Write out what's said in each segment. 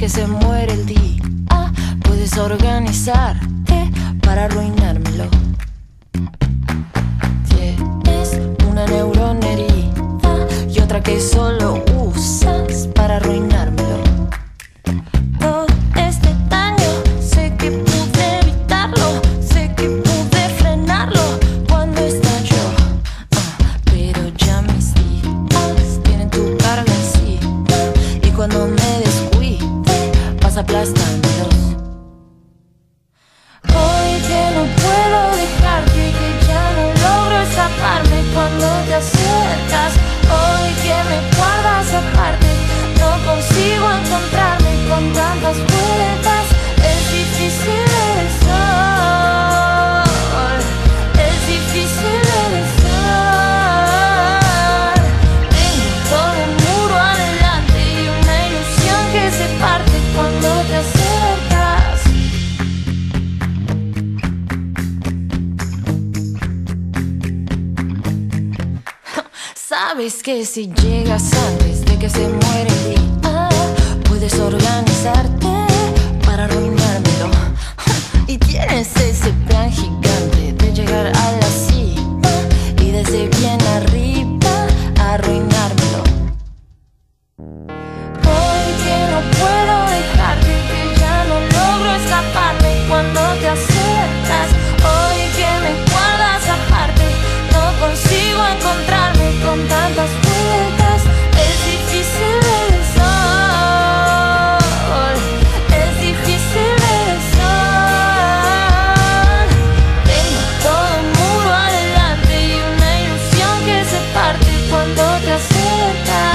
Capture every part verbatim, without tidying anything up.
que se muere el día. Puedes organizarte para arruinármelo. Tienes una neurona herida y otra que solo usas para arruinármelo. Todo este daño sé que pude evitarlo, sé que pude frenarlo cuando estalló, uh, pero ya mis días tienen tu carga encima y cuando me descuide vas aplastándolos. Hoy que no puedo dejarte, que ya no logro escaparme cuando te acercas. Hoy que me guardas aparte, no consigo encontrarme con tantas vueltas. Es difícil ver el sol, es difícil ver el sol. Tengo todo un muro adelante y una ilusión que se parte cuando te acercas. Sabes que si llegas antes de que se muere el día, puedes organizarte para arruinármelo. Y tienes ese plan gigante de llegar a la cima y desde bien arriba arruinármelo. Hoy que no puedo dejarte, que ya no logro escaparme cuando te acercas. Hoy que me guardas aparte, no consigo encontrarme con tantas vueltas. Es difícil ver el sol, es difícil ver el sol. Tengo todo un muro adelante y una ilusión que se parte cuando te acercas.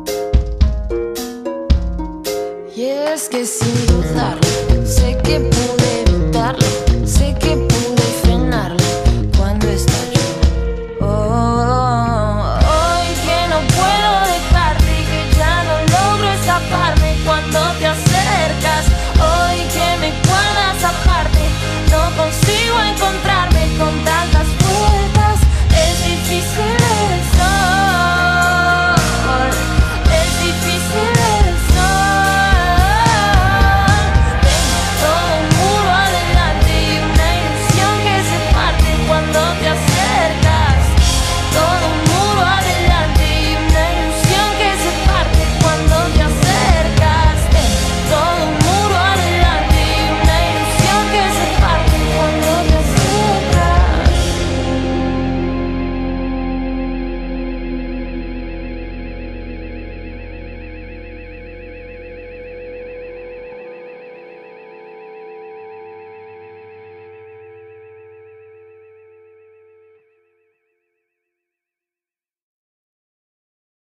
Y es que sin dudar sé que puedo